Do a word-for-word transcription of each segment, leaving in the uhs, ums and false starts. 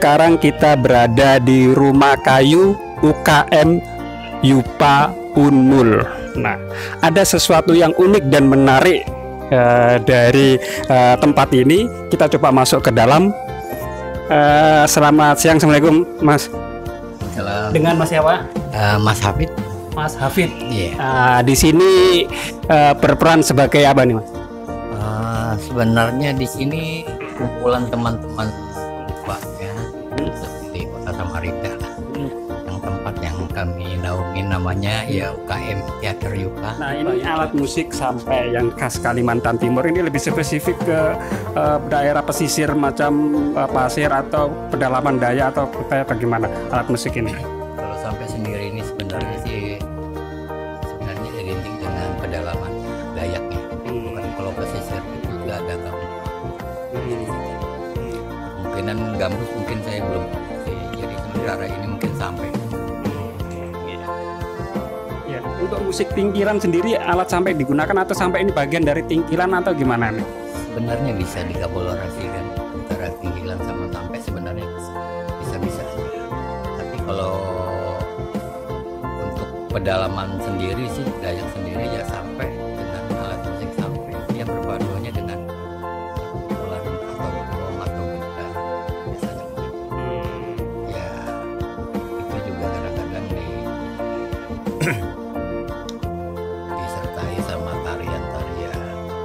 sekarang kita berada di Rumah Kayu U K M Yupa Unmul. Nah, ada sesuatu yang unik dan menarik uh, dari uh, tempat ini. Kita coba masuk ke dalam. Uh, selamat siang, assalamualaikum, Mas. Salam. Dengan Mas siapa? Uh, Mas Hafid. Mas Hafid. Iya. Yeah. Uh, di sini uh, berperan sebagai apa nih, Mas? Uh, sebenarnya di sini kumpulan teman-teman Pak ya, hmm. seperti Kota Samarinda lah. Hmm. Yang tempat yang kami naungi namanya ya U K M Teater Yupa. Nah, ini alat musik sampai yang khas Kalimantan Timur ini lebih spesifik ke uh, daerah pesisir macam uh, pasir atau pedalaman daya atau kayak bagaimana alat musik ini? Kalau sampai sendiri ini sebenarnya sih sebenarnya identik dengan pedalaman Dayaknya. Hmm. Bukan kalau pesisir itu juga ada gambus. Hmm. Kemungkinan gambus mungkin saya belum sih. Jadi sementara ini mungkin sampai. Ya, untuk musik tingkilan sendiri alat sampai digunakan atau sampai ini bagian dari tingkilan atau gimana nih? Sebenarnya bisa dikolaborasikan antara tingkilan sama sampai sebenarnya bisa bisa. Tapi kalau untuk pedalaman sendiri sih Dayak sendiri ya sampai dengan alat musik sampai dia berpaduannya dengan ular atau bom atau gitar biasanya. Hmm. Ya itu juga kadang-kadang di disertai sama tarian-tarian.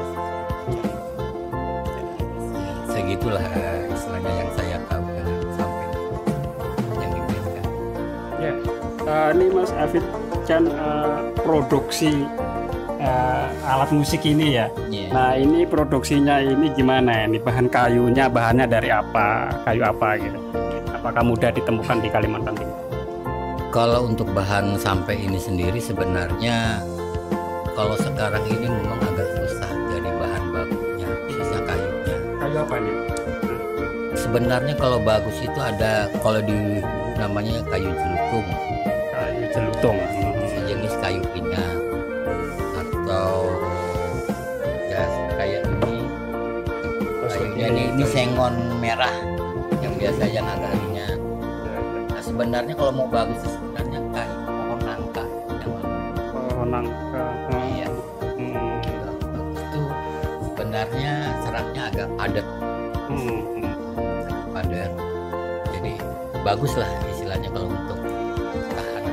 Ya, segitulah istilahnya yang saya tahu dengan sampai yang diberikan. Ya, uh, ini Mas Hafid kan uh, produksi uh, alat musik ini ya. Yeah. Nah, ini produksinya ini gimana ini bahan kayunya, bahannya dari apa, kayu apa gitu? Apakah mudah ditemukan di Kalimantan Timur? Kalau untuk bahan sampai ini sendiri sebenarnya kalau sekarang ini memang agak susah jadi bahan bagusnya, khususnya kayunya. Kayu apa nih? Sebenarnya kalau bagus itu ada kalau di namanya kayu jelutung. Kayu jelutung. Sejenis kayu pinang atau ya kayak ini kayunya ini, ini sengon merah yang biasa yang agak ringan. Nah, sebenarnya kalau mau bagus sebenarnya kayu pohon nangka yang pohon nangka. Iya. Hmm. Itu sebenarnya seratnya agak padat. Hmm. Agak padat. Jadi bagus lah istilahnya kalau untuk tahanan.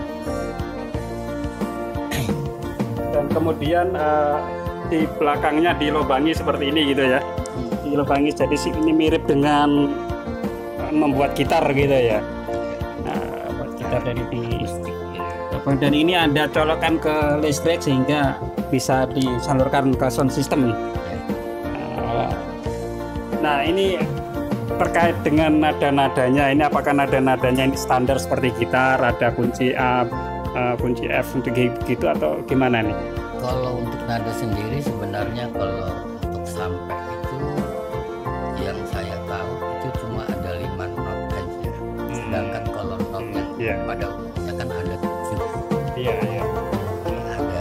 Dan kemudian uh, di belakangnya dilobangi seperti ini gitu ya. Hmm. Dilobangi jadi ini mirip dengan uh, membuat gitar gitu ya. Nah, buat gitar dari di dan ini ada colokan ke listrik sehingga bisa disalurkan ke sound system. Uh, nah, ini terkait dengan nada-nadanya ini apakah nada-nadanya ini standar seperti gitar, ada kunci A, uh, kunci F untuk gitu atau gimana nih? Kalau untuk nada sendiri sebenarnya kalau untuk sampai itu yang saya tahu itu cuma ada lima not aja. Sedangkan kalau notnya yeah. pada umumnya kan ada tujuh. Iya, iya. Ada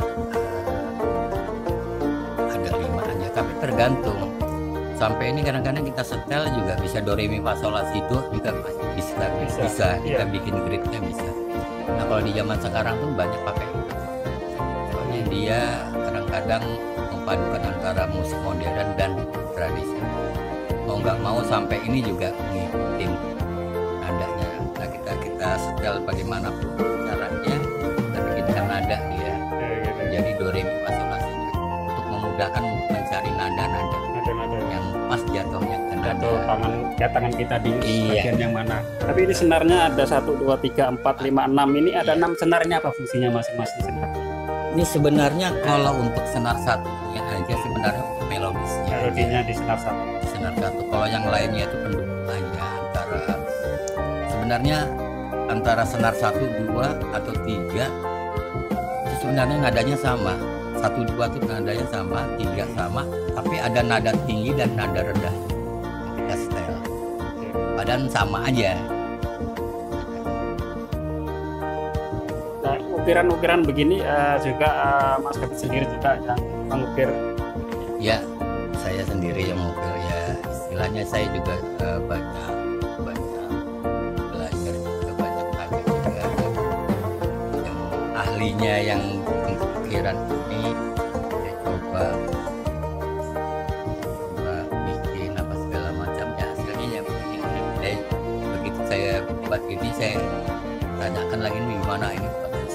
uh, ada lima aja, tapi tergantung. Sampai ini kadang-kadang kita setel juga bisa do re mi fa sol la si do juga masih bisa bisa, bisa. Kita iya. bikin gridnya bisa. Nah kalau di zaman sekarang tuh banyak pakai itu. Soalnya dia kadang-kadang memadukan antara musik modern dan tradisi. Mau nggak mau sampai ini juga ngikutin nadanya. Nah kita kita setel bagaimanapun caranya kita bikinkan nada dia. Ya, gitu. Jadi do re mi fa sol la si do untuk memudahkan mencari nada-nada yang pas jatuhnya jatuh tangan ya, tangan kita di iya. bagian yang mana. Tapi ini senarnya ada satu dua tiga empat lima enam ini ada enam iya. senarnya apa fungsinya masing-masing senar? Ini sebenarnya kalau untuk senar satunya aja sebenarnya melodisnya. Melodinya di senar satu. Di senar satu. Kalau yang lainnya itu pendukungnya antara sebenarnya antara senar satu dua atau tiga itu sebenarnya nadanya sama. Satu dua itu nadanya sama, tiga sama, tapi ada nada tinggi dan nada rendah kita setel. Padahal sama aja. Nah, ukiran-ukiran begini uh, juga uh, Mas Hafid sendiri juga yang mengukir. Ya, saya sendiri yang mengukir ya. Istilahnya saya juga uh, banyak banyak ahlinya yang pikiran ini, saya coba coba bikin apa segala macam, ya hasilnya ya begini. Saya, begitu saya buat ini, saya tanyakan lagi ini gimana ini.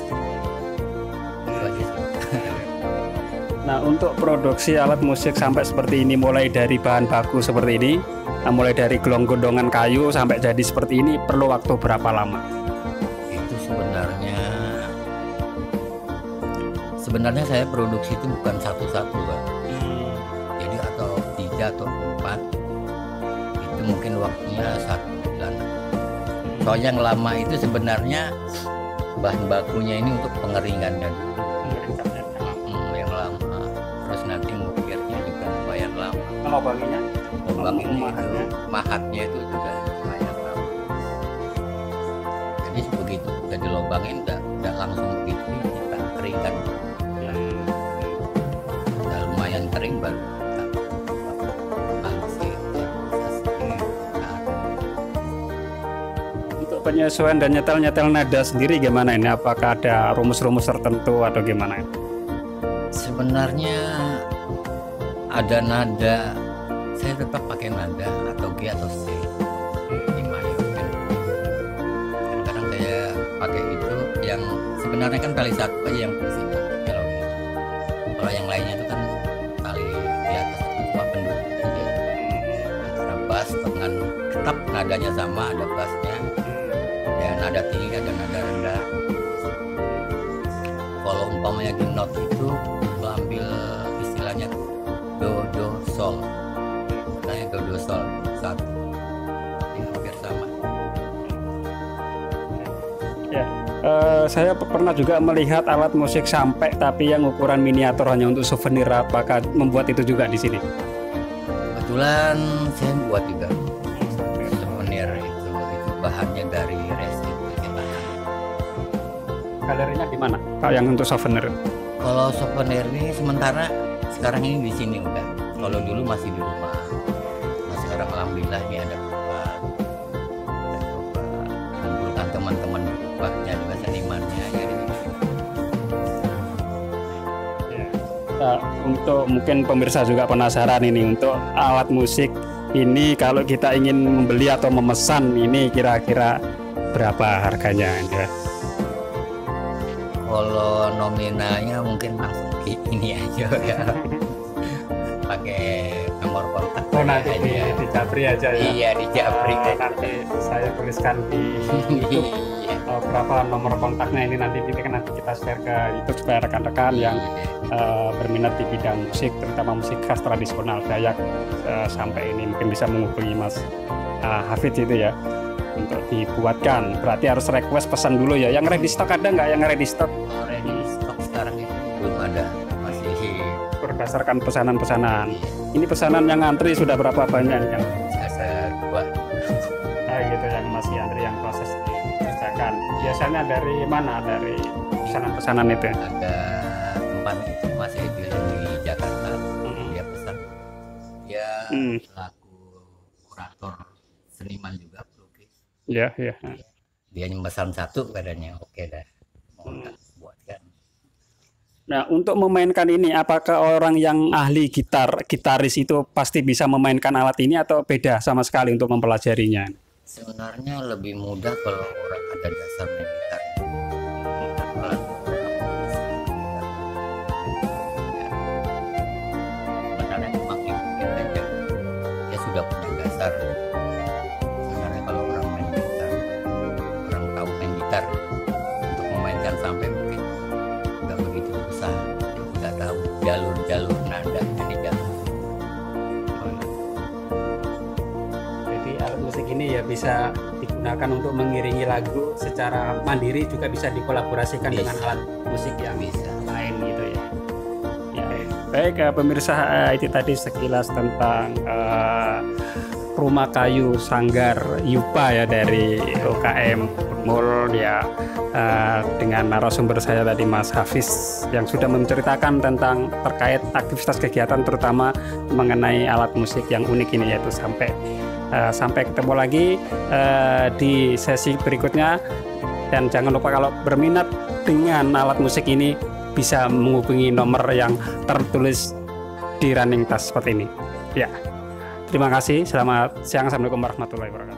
Nah, untuk produksi alat musik sampai seperti ini, mulai dari bahan baku seperti ini, nah, mulai dari gelong-gondongan kayu sampai jadi seperti ini, perlu waktu berapa lama? Itu sebenarnya sebenarnya saya produksi itu bukan satu-satu, Pak. Jadi atau tiga atau empat, itu mungkin waktunya satu bulan. Soal yang lama itu sebenarnya bahan bakunya ini untuk pengeringan dan nanti ngukirnya juga lumayan lama. Lobanginya? Lobanginya itu, mahatnya itu juga lumayan lama. Jadi begitu udah dilobangin, udah, udah langsung gitu kita keringkan. Udah lumayan kering baru kita bangkit. Untuk penyesuaian dan nyetel-nyetel nada sendiri gimana ini? Apakah ada rumus-rumus tertentu atau gimana? Sebenarnya ada nada, saya tetap pakai nada atau G atau C. Kadang-kadang saya pakai itu yang sebenarnya kan tali satu aja yang pusing melodi. Kalau yang lainnya itu kan tali di atas itu cuma pendukung aja. Antara bass dengan tetap nadanya sama, ada bassnya, ya nada tinggi ada nada rendah. Kalau umpamanya di note itu ambil istilahnya do do sol, istilahnya do do sol satu, ini hampir sama. Ya, uh, saya pernah juga melihat alat musik sampai tapi yang ukuran miniatur hanya untuk souvenir. Apakah membuat itu juga di sini? Kebetulan saya buat juga souvenir itu, itu bahannya dari resin kita. Galerinya di mana? Kalau yang untuk souvenir? Kalau souvenir ini sementara sekarang ini di sini udah. Kalau dulu masih di rumah. Nah sekarang alhamdulillah ini ada tempat. Kita coba kumpulkan teman-teman berubahnya juga senimannya ya. Nah, untuk mungkin pemirsa juga penasaran ini, untuk alat musik ini kalau kita ingin membeli atau memesan ini kira-kira berapa harganya ya? Kalau nominalnya mungkin langsung ini aja ya, pakai nomor kontak. Oh nanti di, di Japri aja ya? Iya di Japri. Uh, nanti saya tuliskan di YouTube uh, berapa nomor kontaknya ini, nanti kita nanti kita share ke YouTube supaya rekan-rekan yang uh, berminat di bidang musik, terutama musik khas tradisional Dayak uh, sampai ini mungkin bisa menghubungi Mas uh, Hafid itu ya, untuk dibuatkan. Berarti harus request pesan dulu ya. Yang ready stock ada nggak? Yang ready stock? Oh, ready stock sekarang itu belum ada, masih berdasarkan pesanan-pesanan. Ini pesanan yang antri sudah berapa banyak yang? Ada dua. Nah, gitu yang masih antri, yang proses dikerjakan. Biasanya dari mana? Dari pesanan-pesanan itu? Ada tempat itu masih di, di Jakarta. Mm-hmm. Dia pesan. Dia mm. selaku kurator seniman juga. Ya, ya. Dia memesan satu badannya, oke dah, mau hmm. buatkan. Nah, untuk memainkan ini, apakah orang yang ahli gitar, gitaris itu pasti bisa memainkan alat ini atau beda sama sekali untuk mempelajarinya? Sebenarnya lebih mudah kalau orang ada dasar main gitar. Sebenarnya cuma ikutin aja, dia sudah punya dasar. Untuk memainkan sampai mungkin nggak begitu besar, nggak tahu jalur-jalur nada ini jalur. Jadi alat musik ini ya bisa digunakan untuk mengiringi lagu secara mandiri, juga bisa dikolaborasikan bisa dengan alat musik yang bisa lain gitu ya. Ya, baik uh, pemirsa, uh, itu tadi sekilas tentang uh, rumah kayu Sanggar Yupa ya dari U K M Mul ya, uh, dengan narasumber saya tadi Mas Hafiz yang sudah menceritakan tentang terkait aktivitas kegiatan terutama mengenai alat musik yang unik ini, yaitu sampai uh, sampai ketemu lagi uh, di sesi berikutnya, dan jangan lupa kalau berminat dengan alat musik ini bisa menghubungi nomor yang tertulis di running tas seperti ini. Ya, terima kasih. Selamat siang. Assalamualaikum warahmatullahi wabarakatuh.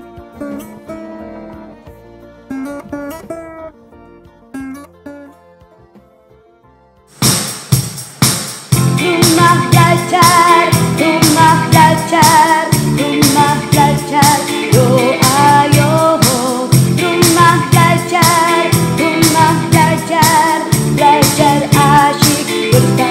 Rumah belajar, rumah belajar, rumah belajar, doa yo. Rumah belajar, rumah belajar, belajar asyik bertanya.